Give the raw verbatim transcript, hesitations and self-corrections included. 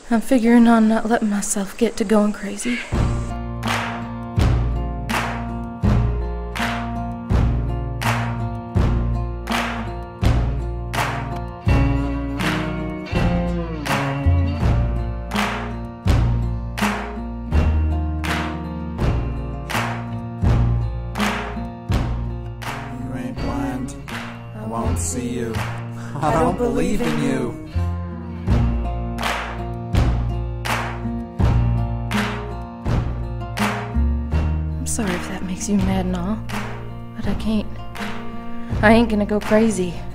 I'm figuring on not letting myself get to going crazy. You ain't blind. I won't see you. I don't believe in you. I'm sorry if that makes you mad and all, but I can't. I ain't gonna go crazy.